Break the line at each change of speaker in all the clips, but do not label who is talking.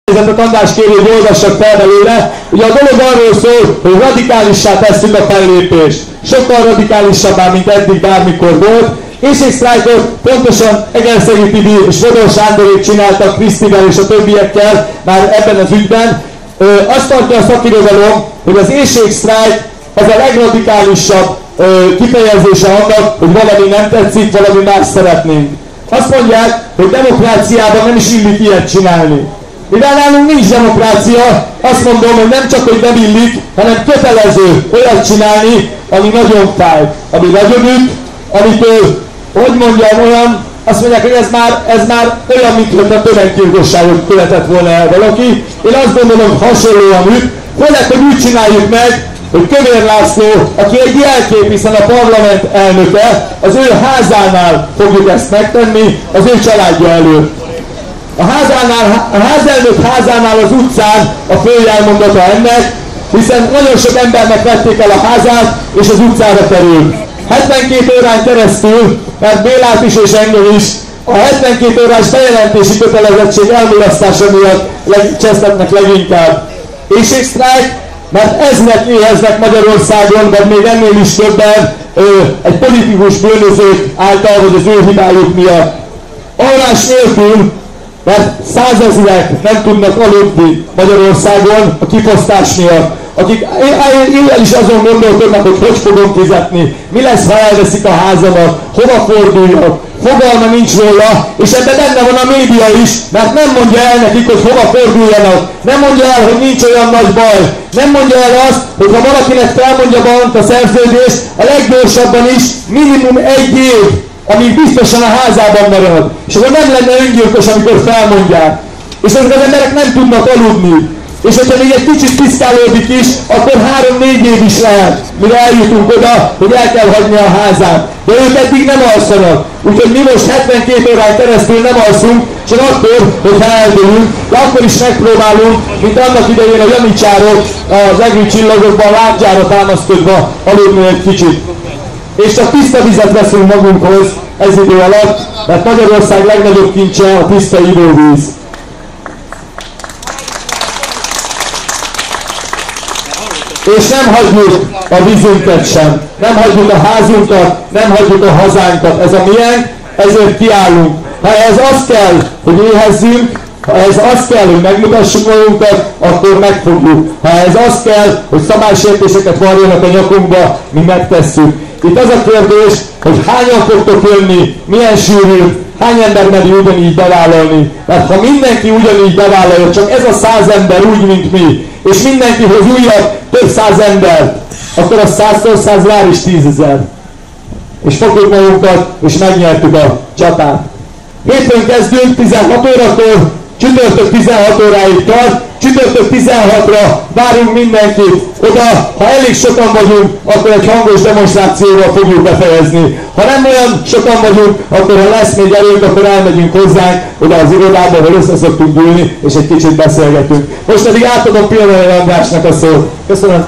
A András kéri, hogy olvassak fel belőle. Ugye a dolog arról szól, hogy radikálissá tesszük a fellépést. Sokkal radikálisabbá, mint eddig bármikor volt. Éjségsztrájkot pontosan Egerszegi Tibi és Fodor Sándorék csináltak Krisztivel és a többiekkel már ebben az ügyben. Azt tartja a szakirodalom, hogy az éjségsztrájk az a legradikálisabb kifejezése annak, hogy valami nem tetszik, valami más szeretnénk. Azt mondják, hogy demokráciában nem is illik ilyet csinálni. Mivel nálunk nincs demokrácia, azt mondom, hogy nem csak, hogy nem illik, hanem kötelező olyat csinálni, ami nagyon fáj, ami nagyon üt, amitől, hogy mondjam, olyan, azt mondják, hogy ez már olyan, mintha tömeggyilkosságot követett volna el valaki. Én azt gondolom, hogy hasonlóan üt, főleg, hogy úgy csináljuk meg, hogy Kövér László, aki egy jelkép, hiszen a parlament elnöke, az ő házánál fogjuk ezt megtenni, az ő családja előtt. A házelnök házánál az utcán a fő jelmondata ennek, hiszen nagyon sok embernek vették el a házát, és az utcára került. 72 órán keresztül, mert Bélát is és engem is, a 72 órás bejelentési kötelezettség elmulasztása miatt csesztetnek leginkább. Éjségsztrájk, mert eznek éheznek Magyarországon, vagy még ennél is többen egy politikus bűnözők által, vagy az ő hibájuk miatt. Alvás nélkül, mert százezrek nem tudnak aludni Magyarországon a kifosztás miatt, akik éjjel is azon gondolkodnak, hogy fogom fizetni, mi lesz, ha elveszik a házamat, hova forduljak, fogalma nincs róla, és ebben benne van a média is, mert nem mondja el nekik, hogy hova forduljanak, nem mondja el, hogy nincs olyan nagy baj, nem mondja el azt, hogy ha valakinek felmondja valamit a szerződés, a leggyorsabban is minimum 1 év, amíg biztosan a házában marad. És akkor nem lenne öngyilkos, amikor felmondják. És azok az emberek nem tudnak aludni. És hogyha még egy kicsit piszkálódik is, akkor 3-4 év is lehet, mire eljutunk oda, hogy el kell hagyni a házát. De ők eddig nem alszanak. Úgyhogy mi most 72 órán keresztül nem alszunk, csak akkor, hogyha eldőlünk, de akkor is megpróbálunk, mint annak idején a janicsárok az egri csillagokban lábgyára támaszkodva aludni egy kicsit. És csak tiszta vizet veszünk magunkhoz ez idő alatt, mert Magyarország legnagyobb kincse a tiszta ivóvíz. És nem hagyjuk a vízünket sem, nem hagyjuk a házunkat, nem hagyjuk a hazánkat, ez a miénk, ezért kiállunk. Ha ez az kell, hogy éhezzünk, ha ez az kell, hogy megmutassuk magunkat, akkor megfogjuk. Ha ez az kell, hogy szabálysértéseket varjanak a nyakunkba, mi megtesszük. Itt az a kérdés, hogy hányan fogtok jönni, milyen sűrű, hány ember meri ugyanígy bevállalni. Mert ha mindenki ugyanígy bevállalja, csak ez a 100 ember úgy, mint mi, és mindenki hoz újabb több 100 embert, akkor a 100-tól 100 vár is 10 000. És fogjuk magunkat, és megnyertük a csatát. Hétfőn kezdünk 16 órakor, csütörtök 16 óráig tart, csütörtök 16-ra várunk mindenkit oda, ha elég sokan vagyunk, akkor egy hangos demonstrációval fogjuk befejezni. Ha nem olyan sokan vagyunk, akkor ha lesz még erőnk, akkor elmegyünk hozzánk oda az irodába, ahol össze szoktunk gyűlni, és egy kicsit beszélgetünk. Most pedig átadom Pilmér Andrásnak a szót. Köszönöm.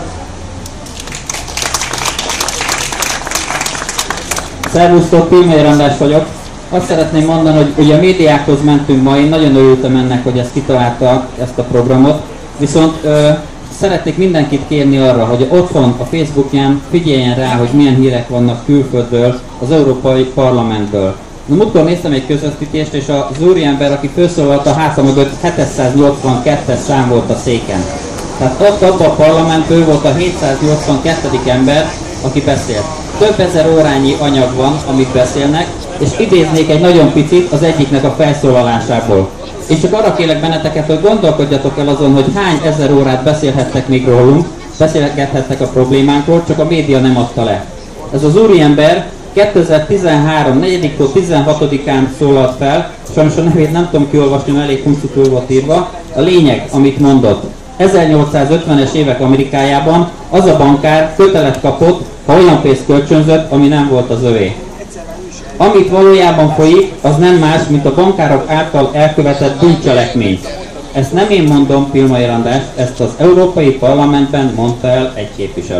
Szervusztok, Pilmér András vagyok. Azt szeretném mondani, hogy ugye a médiákhoz mentünk ma, én nagyon örültem ennek, hogy ezt kitalálta, ezt a programot. Viszont szeretnék mindenkit kérni arra, hogy otthon a Facebookján figyeljen rá, hogy milyen hírek vannak külföldről, az Európai Parlamentből. Múltkor néztem egy közvetítést, és az úriember, aki felszólalt a háta mögött, 782-es szám volt a széken. Tehát ott abban a parlamentből volt a 782. ember, aki beszélt. Több ezer órányi anyag van, amit beszélnek, és idéznék egy nagyon picit az egyiknek a felszólalásából. Én csak arra kérlek benneteket, hogy gondolkodjatok el azon, hogy hány ezer órát beszélhettek még rólunk, beszélgethettek a problémánkról, csak a média nem adta le. Ez az úriember 2013. 4-től 16-án szólalt fel, sajnos a nevét nem tudom kiolvasni, mert elég hosszú volt írva. A lényeg, amit mondott. 1850-es évek Amerikájában az a bankár kötelet kapott, ha olyan pénzt kölcsönzött, ami nem volt az övé. Amit valójában folyik, az nem más, mint a bankárok által elkövetett bűncselekmény. Ezt nem én mondom, Pilmér András, ezt az Európai Parlamentben mondta el egy képviselő.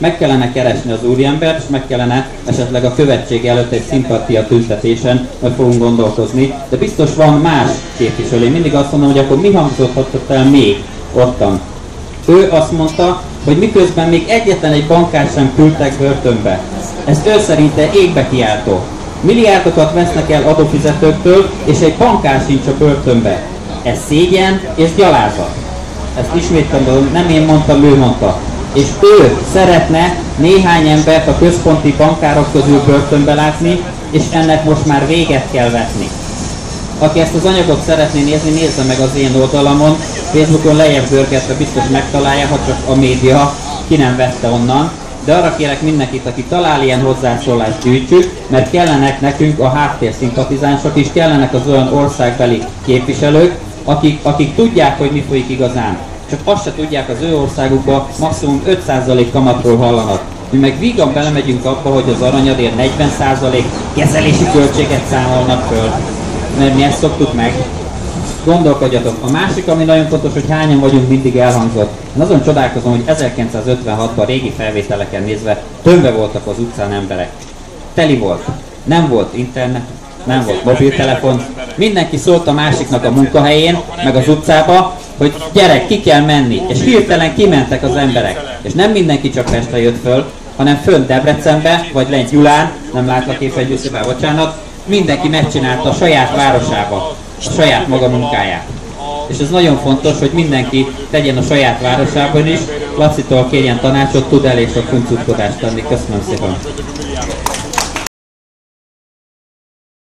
meg kellene keresni az úriembert, és meg kellene esetleg a követség előtt egy szimpatia tüntetésen, majd fogunk gondolkozni, de biztos van más képviselő. Én mindig azt mondom, hogy akkor mi hangzódhatott el még ottan. Ő azt mondta, hogy miközben még egyetlen egy bankárt sem küldtek börtönbe. Ez ő szerinte égbe kiáltó. Milliárdokat vesznek el adófizetőktől, és egy bankár sincs a börtönbe. Ez szégyen és gyalázat. Ezt ismétlem, nem én mondtam, ő mondta. És ő szeretne néhány embert a központi bankárok közül börtönbe látni, és ennek most már véget kell vetni. Aki ezt az anyagot szeretné nézni, nézze meg az én oldalamon. Facebookon lejjebb görgetve biztos megtalálja, ha csak a média ki nem vette onnan. De arra kérek mindenkit, aki talál ilyen hozzászólást, gyűjtsük, mert kellenek nekünk a háttérszimpatizánsok is, kellenek az olyan országbeli képviselők, akik tudják, hogy mi folyik igazán. Csak azt se tudják, az ő országukba maximum 5% kamatról hallanak. Mi meg vígan belemegyünk abba, hogy az aranyadért 40% kezelési költséget számolnak föl. Mert mi ezt szoktuk meg. Gondolkodjatok. A másik, ami nagyon fontos, hogy hányan vagyunk, mindig elhangzott. Én azon csodálkozom, hogy 1956-ban régi felvételeken nézve tömve voltak az utcán emberek. Teli volt. Nem volt internet, nem volt mobiltelefon. Mindenki szólt a másiknak a munkahelyén, meg az utcába, hogy gyerek, ki kell menni. És hirtelen kimentek az emberek. És nem mindenki csak Pestre jött föl, hanem fönt Debrecenbe, vagy lent Gyulán, nem látlak éppen Gyuszibá, bocsánat, mindenki megcsinálta a saját városába a saját maga munkáját. És ez nagyon fontos, hogy mindenki tegyen a saját városában is. Lacitól kérjen tanácsot, tud elég sok kuncutkodást tenni. Köszönöm szépen.